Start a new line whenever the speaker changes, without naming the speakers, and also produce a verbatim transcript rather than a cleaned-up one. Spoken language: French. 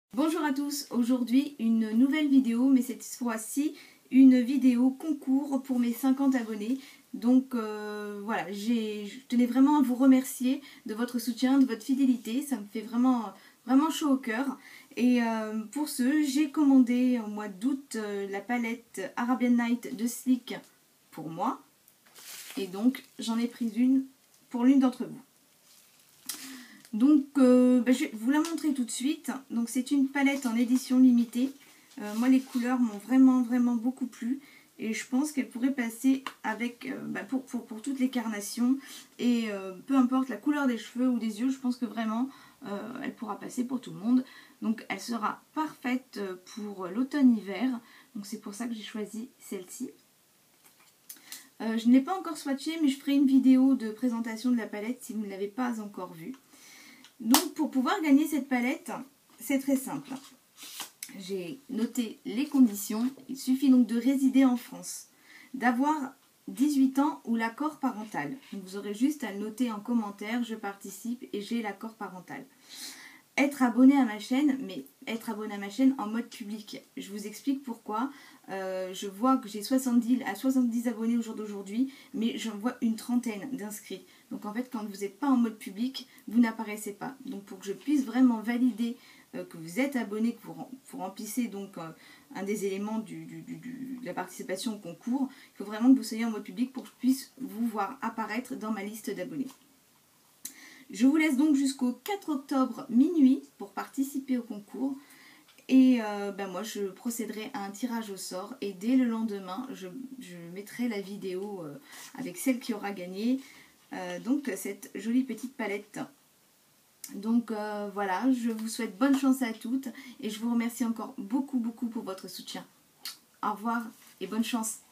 Bonjour à tous, aujourd'hui une nouvelle vidéo, mais cette fois-ci une vidéo concours pour mes cinquante abonnés. Donc euh, voilà, je tenais vraiment à vous remercier de votre soutien, de votre fidélité, ça me fait vraiment, vraiment chaud au cœur. Et euh, pour ce, j'ai commandé au mois d'août euh, la palette Arabian Night de Sleek pour moi. Et donc j'en ai pris une pour l'une d'entre vous. Donc euh, bah, je vais vous la montrer tout de suite. Donc c'est une palette en édition limitée. Euh, moi les couleurs m'ont vraiment vraiment beaucoup plu. Et je pense qu'elle pourrait passer avec euh, bah, pour, pour, pour toutes les carnations. Et euh, peu importe la couleur des cheveux ou des yeux, je pense que vraiment euh, elle pourra passer pour tout le monde. Donc elle sera parfaite pour l'automne-hiver. Donc c'est pour ça que j'ai choisi celle-ci. Euh, je ne l'ai pas encore swatchée, mais je ferai une vidéo de présentation de la palette si vous ne l'avez pas encore vue. Donc pour pouvoir gagner cette palette, c'est très simple. J'ai noté les conditions. Il suffit donc de résider en France, d'avoir dix-huit ans ou l'accord parental. Donc vous aurez juste à le noter en commentaire, je participe et j'ai l'accord parental. Être abonné à ma chaîne, mais être abonné à ma chaîne en mode public. Je vous explique pourquoi. Euh, je vois que j'ai soixante-dix à soixante-dix abonnés au jour d'aujourd'hui, mais j'en vois une trentaine d'inscrits. Donc en fait, quand vous n'êtes pas en mode public, vous n'apparaissez pas. Donc pour que je puisse vraiment valider euh, que vous êtes abonné, que vous, vous remplissez donc euh, un des éléments du, du, du, du, de la participation au concours, il faut vraiment que vous soyez en mode public pour que je puisse vous voir apparaître dans ma liste d'abonnés. Je vous laisse donc jusqu'au quatre octobre minuit pour participer au concours. Et euh, ben moi je procéderai à un tirage au sort et dès le lendemain je, je mettrai la vidéo euh, avec celle qui aura gagné euh, donc cette jolie petite palette. Donc euh, voilà, je vous souhaite bonne chance à toutes et je vous remercie encore beaucoup beaucoup pour votre soutien. Au revoir et bonne chance.